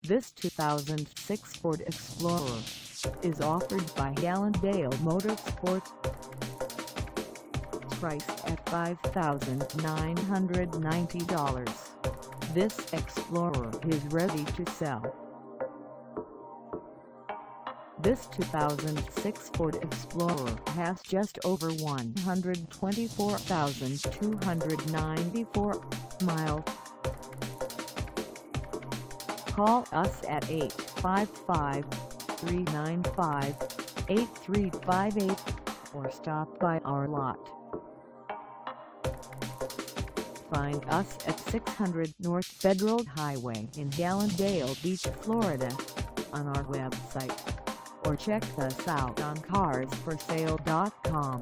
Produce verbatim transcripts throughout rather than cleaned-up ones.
This two thousand six Ford Explorer is offered by Hallandale Motorsports. Priced at five thousand nine hundred ninety dollars, this Explorer is ready to sell. This two thousand six Ford Explorer has just over one hundred twenty-four thousand two hundred ninety-four miles. Call us at eight five five, three nine five, eight three five eight or stop by our lot. Find us at six hundred North Federal Highway in Hallandale Beach, Florida, on our website, or check us out on cars for sale dot com.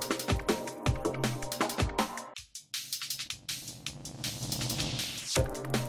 You